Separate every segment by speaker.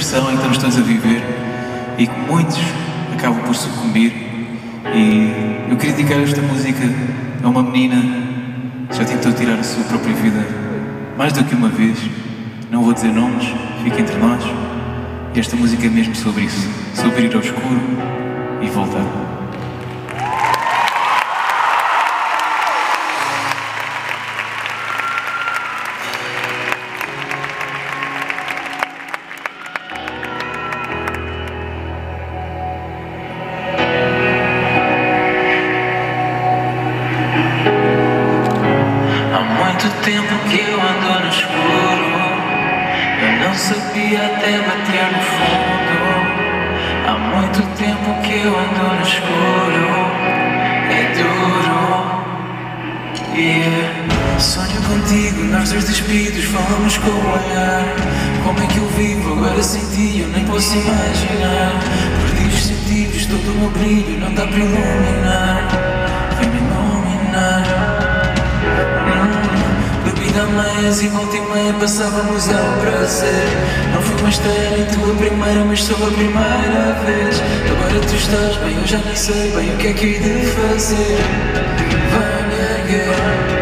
Speaker 1: situação em que estamos todos a viver e que muitos acabam por sucumbir. E eu queria dedicar esta música a uma menina que já tentou tirar a sua própria vida mais do que uma vez. Não vou dizer nomes, fica entre nós. E esta música é mesmo sobre isso, sobre ir ao escuro e voltar.
Speaker 2: Tempo que eu ando no escuro, eu não sabia até bater no fundo. Há muito tempo que eu ando no escuro, é duro. Sonho contigo, nós dois despidos, falamos com o olhar. Como é que eu vivo agora sem ti, eu nem posso imaginar. Perdi os sentidos, todo o meu brilho não dá para iluminar. Vem-me iluminar. Bebida meias e volta e meia passávamos ao prazer. Não fui uma estreia nem tua primeira, mas sou a primeira vez. Agora tu estás bem, eu já nem sei bem o que é que hei de fazer. Vai-me erguer.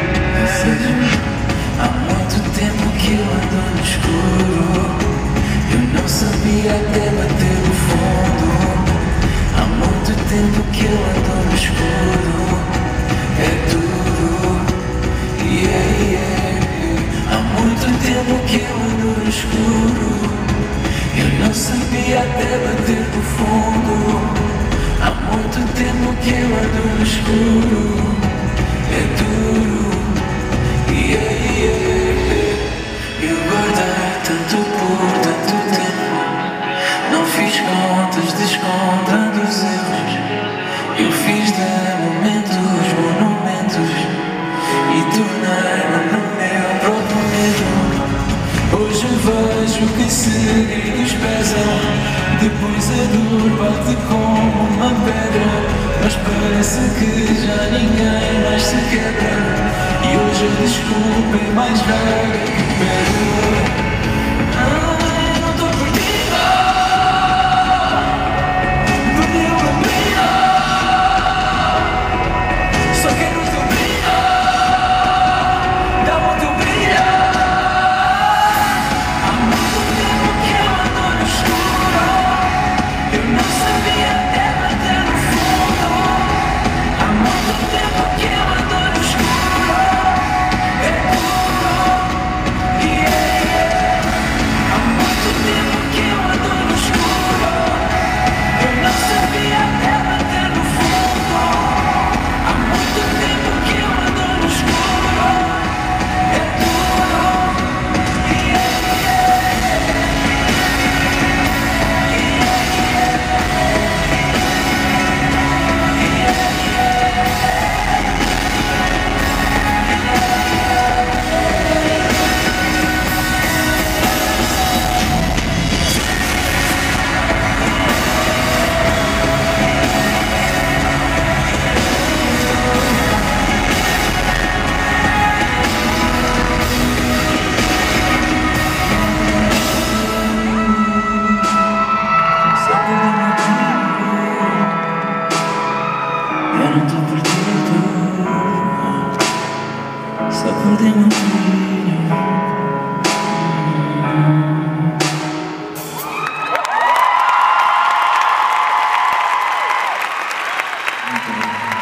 Speaker 2: Há muito tempo que eu ando no escuro, eu não sabia até bater o fundo. Há muito tempo que eu ando no escuro, é duro. Há muito tempo que eu ando no escuro, eu não sabia até bater no fundo. Há muito tempo que eu ando no escuro, é duro. Eu guardei tanto por tanto tempo, não fiz contas descontando os erros. Eu fiz de momentos monumentos e tornei-me no meu próprio medo. Hoje vejo que segredos pesam, depois a dor bate como uma pedra. Mas parece que já ninguém mais se quebra, e hoje a desculpa é mais vaga que pedra. Eu não estou perdida, perdi uma vida, só quero o teu brilho, dá-me o teu brilho. Há muito tempo que eu ando no escuro, eu não sabia até bater no fundo. Há muito tempo que eu ando no escuro, é duro. Há muito tempo que eu ando no escuro, eu não sabia até bater no fundo. Há muito tempo que eu ando no escuro, é duro. Eu não tô perdido, só perdi meu brilho.